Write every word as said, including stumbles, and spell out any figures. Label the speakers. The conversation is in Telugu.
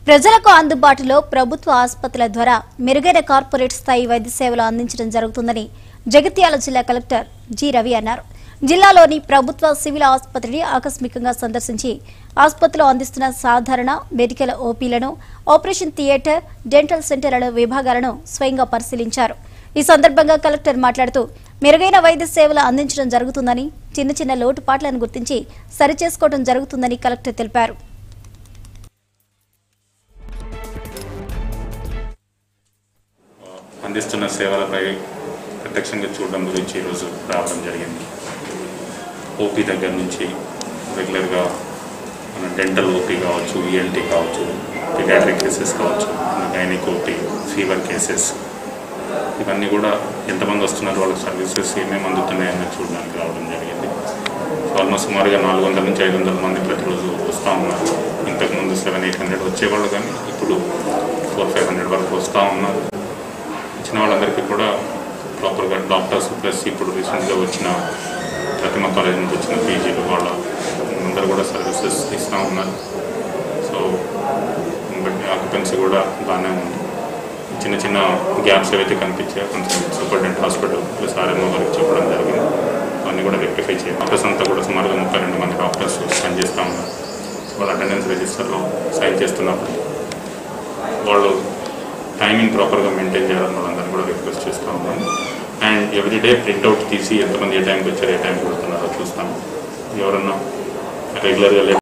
Speaker 1: ప్రజలకు అందుబాటులో ప్రభుత్వ ఆసుపత్రుల ద్వారా మెరుగైన కార్పొరేట్ స్థాయి వైద్య సేవలు అందించడం జరుగుతుందని జగిత్యాల జిల్లా కలెక్టర్ జి రవి అన్నారు. జిల్లాలోని ప్రభుత్వ సివిల్ ఆసుపత్రిని ఆకస్మికంగా సందర్శించి ఆసుపత్రిలో అందిస్తున్న సాధారణ మెడికల్ ఓపీలను, ఆపరేషన్ థియేటర్, డెంటల్ సెంటర్ల విభాగాలను స్వయంగా పరిశీలించారు. ఈ సందర్భంగా కలెక్టర్ మాట్లాడుతూ మెరుగైన వైద్య సేవలు అందించడం జరుగుతుందని, చిన్న చిన్న లోటుపాట్లను గుర్తించి సరిచేసుకోవడం జరుగుతుందని కలెక్టర్ తెలిపారు.
Speaker 2: అందిస్తున్న సేవలపై ప్రత్యక్షంగా చూడడం గురించి ఈరోజు రావడం జరిగింది. ఓపీ దగ్గర నుంచి రెగ్యులర్గా మన డెంటల్ ఓపీ కావచ్చు, ఈఎన్టీ కావచ్చు, పీడియాట్రిక్ కేసెస్ కావచ్చు, గైనిక్ ఓపీ, ఫీవర్ కేసెస్, ఇవన్నీ కూడా ఎంతమంది వస్తున్నారు, వాళ్ళకి సర్వీసెస్ ఏమేమి అందుతున్నాయని చూడడానికి రావడం జరిగింది. ఆల్మోస్ట్ సుమారుగా నాలుగు వందల నుంచి ఐదు వందల మంది ప్రతిరోజు వస్తూ ఉన్నారు. ఇంతకుముందు సెవెన్ ఎయిట్ హండ్రెడ్ వచ్చేవాళ్ళు, కానీ ఇప్పుడు ఫోర్ ఫైవ్ హండ్రెడ్ వరకు వస్తూ ఉన్నారు. వచ్చిన వాళ్ళందరికీ కూడా ప్రాపర్గా డాక్టర్స్ ప్లస్ ఇప్పుడు రీసెంట్గా వచ్చిన ప్రతిమ కాలేజ్ నుంచి వచ్చిన పీజీలు వాళ్ళ అందరూ కూడా సర్వీసెస్ ఇస్తూ ఉన్నారు. సో బట్టి ఆక్యుపెన్సీ కూడా బాగానే ఉంది. చిన్న చిన్న గ్యాప్స్ ఏవైతే కనిపించాయో కొంచెం సూపరింటెండెంట్ హాస్పిటల్ ప్లస్ ఆర్ఎంఓ గారికి చెప్పడం జరిగింది. అవన్నీ కూడా రెక్టిఫై చేయాలి. డాక్టర్స్ అంతా కూడా సుమారుగా ముప్పై రెండు మంది డాక్టర్స్ సైన్ చేస్తూ ఉన్నారు. వాళ్ళ అటెండెన్స్ రిజిస్టర్లో సైన్ చేస్తున్నప్పుడు వాళ్ళు టైమింగ్ ప్రాపర్గా మెయింటైన్ చేయాలని వాళ్ళందరినీ కూడా రిక్వెస్ట్ చేస్తూ ఉన్నాను. అండ్ ఎవ్రీడే ప్రింట్అవుట్ తీసి ఎంతమంది ఏ టైంకి వచ్చారు, ఏ టైంకి కొడుతున్నారో చూస్తాము. ఎవరన్నా రెగ్యులర్గా